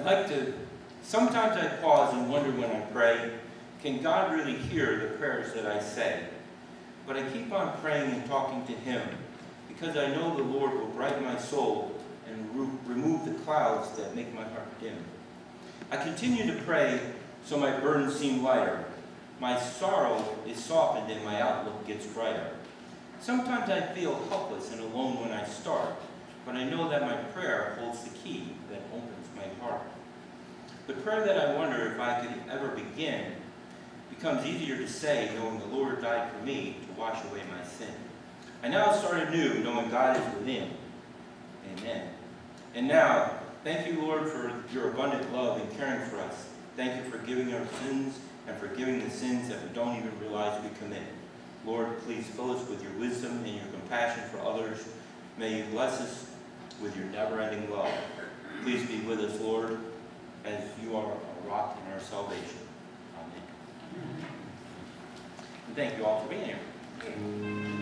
Sometimes I pause and wonder when I pray, can God really hear the prayers that I say? But I keep on praying and talking to Him, because I know the Lord will brighten my soul and remove the clouds that make my heart dim. I continue to pray so my burdens seem lighter. My sorrow is softened and my outlook gets brighter. Sometimes I feel helpless and alone when I start, but I know that my prayer holds the key that opens my heart. The prayer that I wonder if I could ever begin becomes easier to say knowing the Lord died for me to wash away my sin. I now start anew knowing God is within. Amen. And now, thank you, Lord, for your abundant love and caring for us. Thank you for giving our sins and forgiving the sins that we don't even realize we commit. Lord, please fill us with your wisdom and your compassion for others. May you bless us with your never-ending love. Please be with us, Lord, as you are our rock and our salvation. Amen. And thank you all for being here.